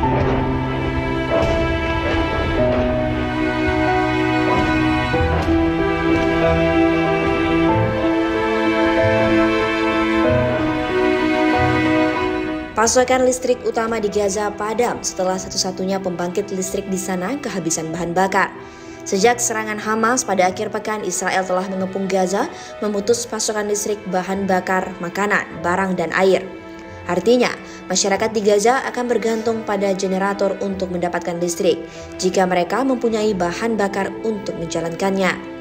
Pasokan listrik utama di Gaza padam setelah satu-satunya pembangkit listrik di sana kehabisan bahan bakar. Sejak serangan Hamas pada akhir pekan, Israel telah mengepung Gaza, memutus pasokan listrik bahan bakar, makanan, barang, dan air. Artinya, masyarakat di Gaza akan bergantung pada generator untuk mendapatkan listrik jika mereka mempunyai bahan bakar untuk menjalankannya.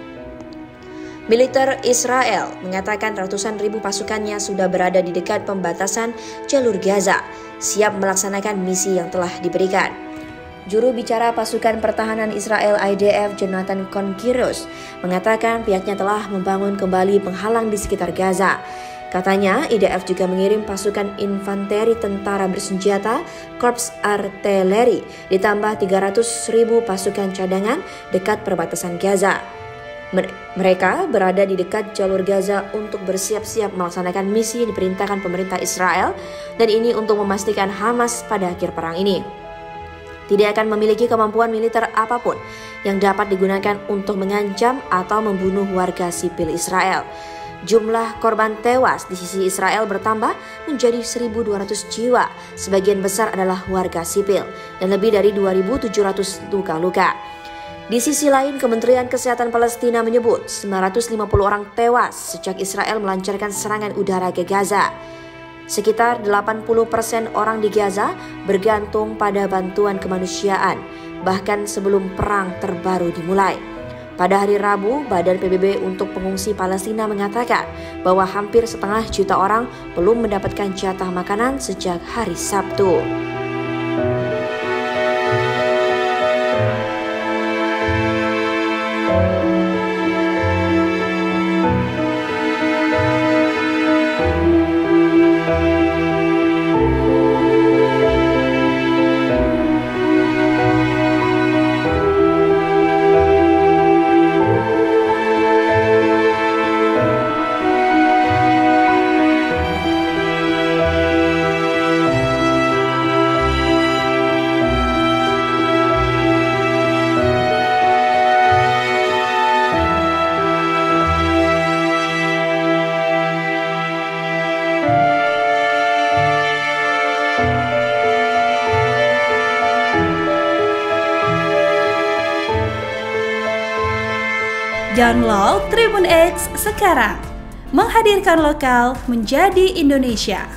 Militer Israel mengatakan ratusan ribu pasukannya sudah berada di dekat pembatasan jalur Gaza, siap melaksanakan misi yang telah diberikan. Juru bicara pasukan pertahanan Israel IDF Jonathan Conqueros mengatakan pihaknya telah membangun kembali penghalang di sekitar Gaza. Katanya IDF juga mengirim pasukan infanteri tentara bersenjata, korps artileri, ditambah 300.000 pasukan cadangan dekat perbatasan Gaza. Mereka berada di dekat jalur Gaza untuk bersiap-siap melaksanakan misi yang diperintahkan pemerintah Israel, dan ini untuk memastikan Hamas pada akhir perang ini tidak akan memiliki kemampuan militer apapun yang dapat digunakan untuk mengancam atau membunuh warga sipil Israel. Jumlah korban tewas di sisi Israel bertambah menjadi 1.200 jiwa, sebagian besar adalah warga sipil, dan lebih dari 2.700 luka-luka. Di sisi lain, Kementerian Kesehatan Palestina menyebut 950 orang tewas sejak Israel melancarkan serangan udara ke Gaza. Sekitar 80% orang di Gaza bergantung pada bantuan kemanusiaan, bahkan sebelum perang terbaru dimulai. Pada hari Rabu, Badan PBB untuk Pengungsi Palestina mengatakan bahwa hampir setengah juta orang belum mendapatkan jatah makanan sejak hari Sabtu. Download Tribun X sekarang, menghadirkan lokal menjadi Indonesia.